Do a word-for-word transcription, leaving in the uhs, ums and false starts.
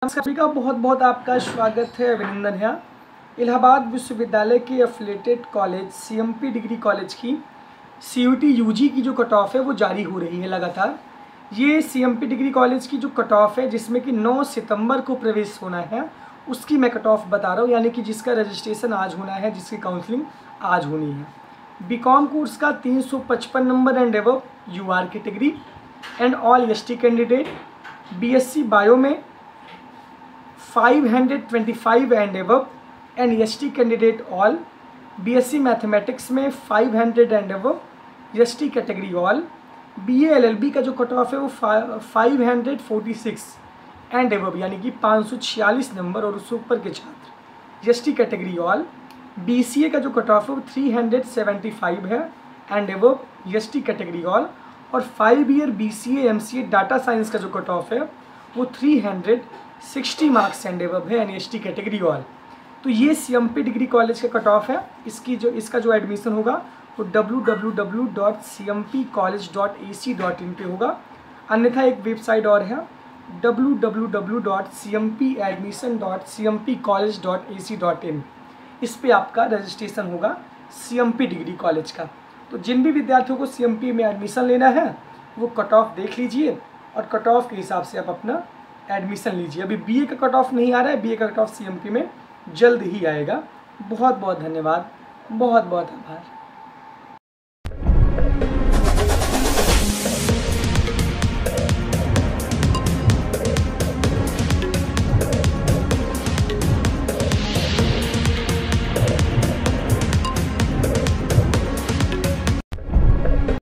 नमस्कार सभी का बहुत बहुत आपका स्वागत है, अभिनंदन है। इलाहाबाद विश्वविद्यालय के affiliated college CMP degree college की सीयूटी यूजी की जो कट ऑफ है वो जारी हो रही है लगातार। ये सीएमपी डिग्री कॉलेज की जो कट ऑफ है जिसमें कि नौ सितंबर को प्रवेश होना है, उसकी मैं कट ऑफ बता रहा हूँ, यानी कि जिसका रजिस्ट्रेशन आज होना है, जिसकी काउंसलिंग आज होनी है। बीकॉम कोर्स का तीन सौ पचपन number and above U R category and all ST candidate. BSc bio में five hundred twenty five and above and ST candidate all. BSc mathematics में five hundred and above ST category all. BA LLB का जो cut off है वो five hundred forty six and above यानी कि पाँच सौ छियालीस नंबर और उससे ऊपर के छात्र एसटी कैटेगरी ऑल। बीसीए का जो कट ऑफ है वो थ्री हंड्रेड सेवेंटी फाइव है and above ST category all. और five year BCA MCA data science का जो कट ऑफ है वो three hundred sixty marks and above है यानी एसटी कैटेगरी ऑल। तो ये सीएमपी डिग्री कॉलेज का कट ऑफ है। इसकी जो इसका जो एडमिशन होगा वो W W W dot C M P college dot A C dot in पे होगा। अन्यथा एक वेबसाइट और है W W W dot C M P admission dot C M P college dot A C dot in. इस पे आपका registration होगा सीएमपी डिग्री कॉलेज का। तो जिन भी विद्यार्थियों को सीएमपी में एडमिशन लेना है वो कट ऑफ देख लीजिए और कट ऑफ के हिसाब से आप अपना एडमिशन लीजिए। अभी बीए का कट ऑफ नहीं आ रहा है, बीए का कट ऑफ सीएमपी में जल्द ही आएगा। बहुत बहुत धन्यवाद, बहुत बहुत आभार।